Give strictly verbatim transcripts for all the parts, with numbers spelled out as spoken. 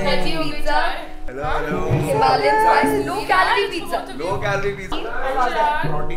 Veggie pizza. Hello, hello. Himalayan spice, low calorie pizza. Low calorie pizza. Roti.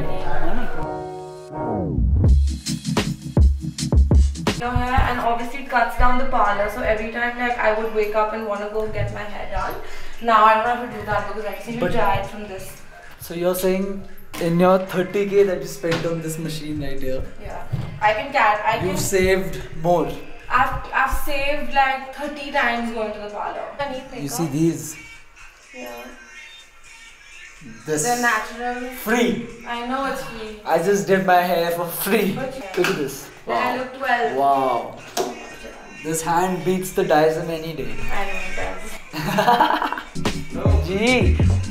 Your hair, and obviously it cuts down the parlor, so every time like I would wake up and want to go get my hair done. Now I don't have to do that because I just need to dry it from this. So you're saying in your thirty K that you spent on this machine right here, Yeah, I can cat. I can. you've saved more. I've I've saved like thirty times going to the parlor. I need makeup. You see these? Yeah. This They're natural. free. I know it's free. I just did my hair for free. But yeah. Look at this. Then I look twelve. Wow. This hand beats the Dyson any day. I know it does. Gee.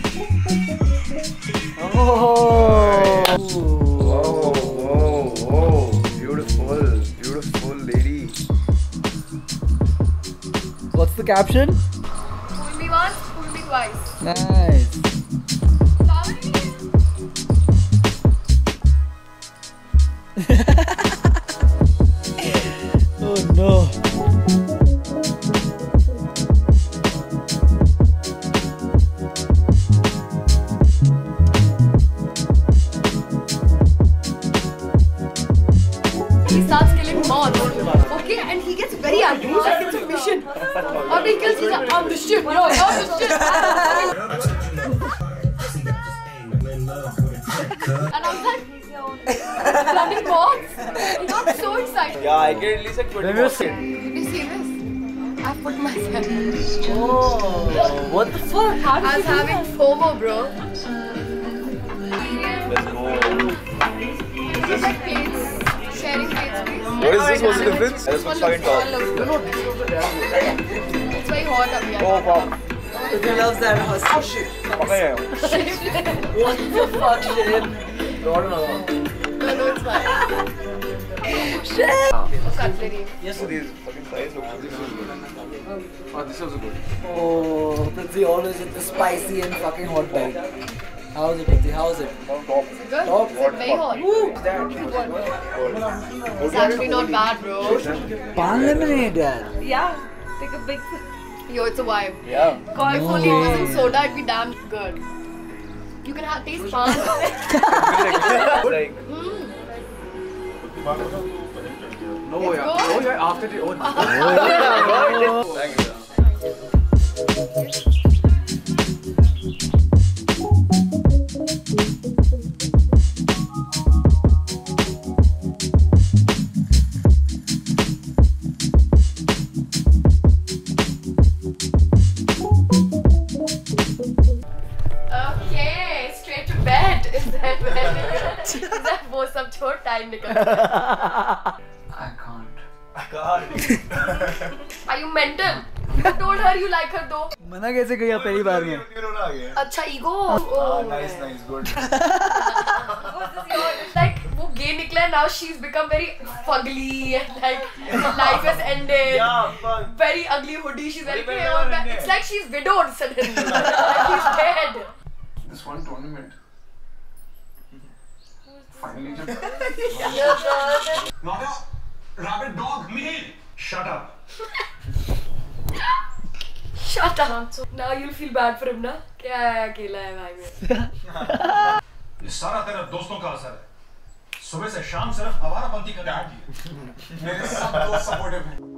Oh. Whoa, whoa, whoa. Beautiful, beautiful lady. What's the caption? Fool me once, fool me twice. Nice. Oh no. He starts killing moths. Okay, and he gets very angry. He's like, it's a mission. Or he kills, he's like, I'm the shit, bro. I'm the shit. And I'm like, bloody moths. He got so excited. Yeah, I can release a twenty. Let me see. Did you see this? I put myself. Oh, what the fuck? I was having FOMO, bro. Let's go. It's like plates, sharing plates, please. What is this? What's the difference? This one's fucking top. It's very hot up here. Oh, wow. He loves that hustle shit. Okay. What the fuck, shit? No, no, it's fine. Shit! Cutlery. Yes, So these fucking fries look good. Oh, this is also good. Oh, Prithvi always with the spicy and fucking hot bag. How's it, Prithvi? How's it? On top. Good? Top. It's very hot. It's actually not bad, bro. Pan lemonade, yaar. Yeah. Take a big. Yo, it's a vibe. Yeah. If only it was in soda, it'd be damn good. You can have taste pan. Like. No, It's yeah. good. Oh, yeah, after the. Oh, Thank you. Okay, straight to bed. Is that bed? Is that वो सब छोड़ time निकल गया? I can't. I can't. Are you mental? You told her you like her though. मना कैसे किया पहली बार में? अच्छा ego. Ah, Oh. nice, nice, good. Like वो gay निकला now she's become very fugly and like life has ended. Yeah, fun. Very ugly hoodie. She's like, Very hey, well oh, ended. it's like she's widowed suddenly. Like she's dead. this one tournament. Finally, just. Not a rabbit dog, me. Shut up. Shut up. Now you'll feel bad for him, ना? क्या है अकेला है भाई में? ये सारा तेरा दोस्तों का असर है। सुबह से शाम सिर्फ आवारापंती का काम किया। मेरे सब दोस्त सपोर्टिव हैं।